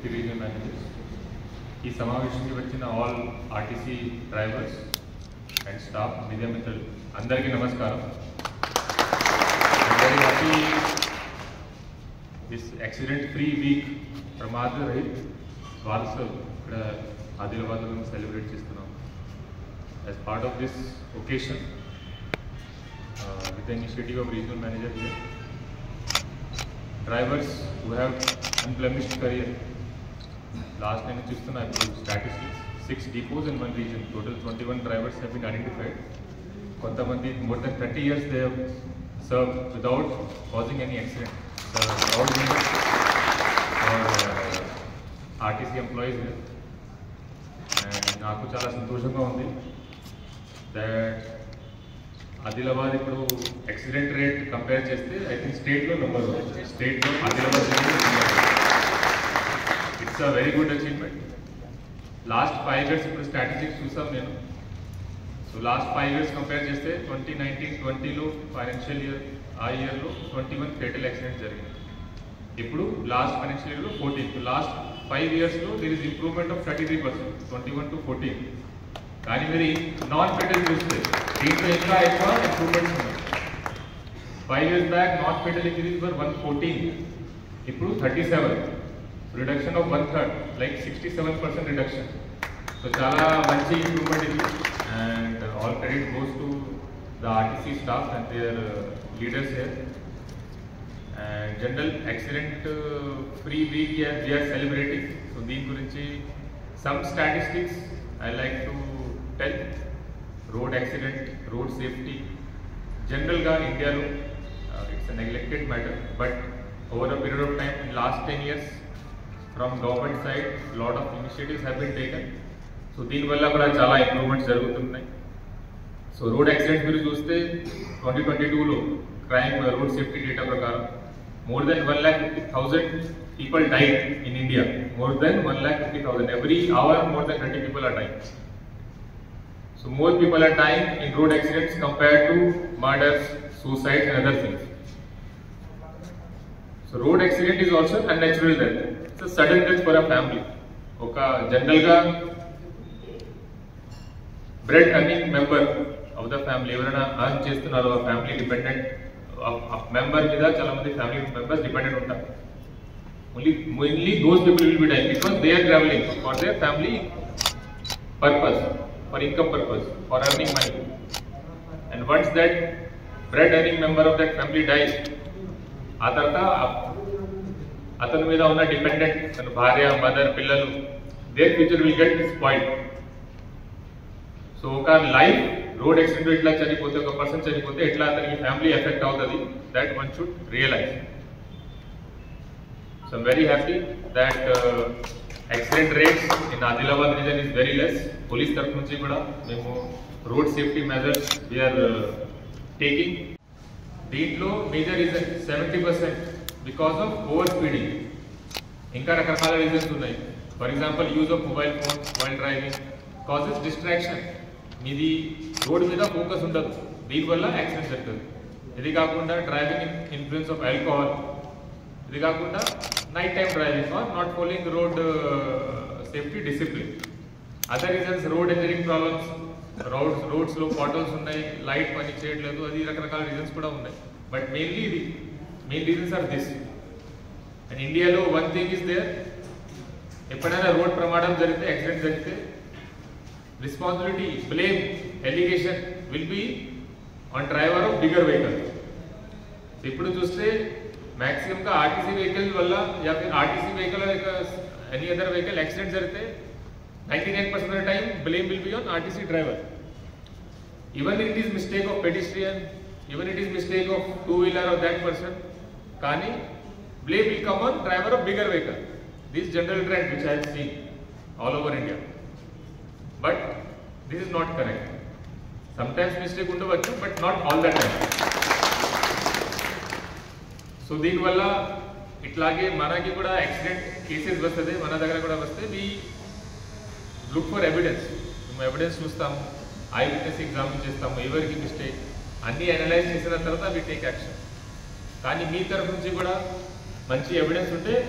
50 regional managers. ఈ సమావేశానికి వచ్చిన all RTC drivers and staff, media మిత్రులు అందరికీ నమస్కారం. I'm very happy this accident free week ప్రమాద రహిత్ వారసత్వం ఇక్కడ ఆదిలాబాద్లో సెలబ్రేట్ చేస్తున్నాం. As part of this occasion, with the initiative of regional manager here, drivers who have unblemished career, last time chustuna statistics, 6 depots in one region, total 21 drivers have been identified. Kontamandi more than 30 years they have served without causing any accident. The proud moment for RTC employees here, and naaku chala santoshanga undi that Adilabad ఇప్పుడు accident rate compare చేస్తే I think స్టేట్లో number 1. స్టేట్లో Adilabad it's a very good achievement. Last 5 years ఇప్పుడు statistics చూసాం నేను. So last 5 years compare చేస్తే 2019-20లో financial year ఆ ఇయర్లో 21 ఫేటల్ యాక్సిడెంట్స్ జరిగింది. ఇప్పుడు లాస్ట్ ఫైనాన్షియల్ ఇయర్లో 14. లాస్ట్ 5 yearsలో there is improvement of 33%, 21 to 14. కానీ మరి నాన్ ఫెటల్ చూస్తే దీంట్లో ఇంకా ఎక్కువ ఇంప్రూవ్మెంట్స్ ఉన్నాయి. 5 years back non fatal injuries were 114, ఇప్పుడు 37, reduction of 1/3, like 67% reduction. So చాలా మంచి ఇంప్రూవ్మెంట్ ఇది, and all credit goes to the RTC staff and their leaders here. And general accident free week we are celebrating. So దీని గురించి some statistics I like to tell. Road accident, road safety, generally India it's a neglected matter, but over a period of time in last 10 years from government side lot of initiatives have been taken. So దీని వల్ల కూడా చాలా improvements జరుగుతున్నాయి. So road accidents మీరు చూస్తే 2022లో crime road safety data ప్రకారం more than 1,50,000 people died in India. More than 1,50,000. Every hour more than 30 people are dying. So more people are dying in road accidents compared to murders, suicides and other things. So road accident is also unnatural death. It's a sudden death for a family. Oka general ga bread earning member of the family evarana earn chestunnaro a family dependent member mida chala mandi family members dependent untaru. Mainly those people will be dying because they are traveling for their family purpose, for income purpose, for earning money. And once that bread earning member of that family dies, atanu meeda unna dependent tanu bharya, mother, pillalu, their future will get spoiled. So oka life road accident itla chanipothe, oka person chanipothe etla ataniki family affect avutadi, that one should realize. So I'm very happy that accident rates in Adilabad region is very less. Police taraf nunchi kuda memo road safety measures we are taking. Deentlo major reason 70% because of over speeding. Inka rakakala reasons unnai. For example, use of mobile phone while driving causes distraction. Meedi road meeda focus undadu, deen valla accident jarugtadi. Idi kaakunda driving influence of alcohol, idi kaakunda night time driving or not following road safety discipline. Other reasons, road engineering problems, roads lo potholes unnai, light pani cheyaledu, adi rakakala reasons kuda unnai. But mainly the main reasons are this. And India lo one thing is there, eppadana road pramadam jarigithe, accident jarigithe, responsibility, blame, allegation will be on driver of bigger vehicle. So ippudu chuste maximum का RTC vehicle वल्ला या फिर RTC vehicle any other vehicle accident जरते 99% of the time blame will be on RTC driver. Even it is mistake of pedestrian, even it is mistake of two-wheeler of that person, kani blame will come on driver of bigger vehicle. This general trend which I have seen all over India, but this is not correct. Sometimes mistake undavachu, but not all the time. So దీనివల్ల ఇట్లాగే మనకి కూడా accident cases వస్తుంది, మన దగ్గర కూడా వస్తే we look for evidence. మేము ఎవిడెన్స్ చూస్తాము, ఐ విట్నెస్ ఎగ్జామిన్ చేస్తాము, ఎవరికి మిస్టేక్ అన్నీ అనలైజ్ చేసిన తర్వాత వి టేక్ యాక్షన్. కానీ మీ తరఫు నుంచి కూడా మంచి ఎవిడెన్స్ ఉంటే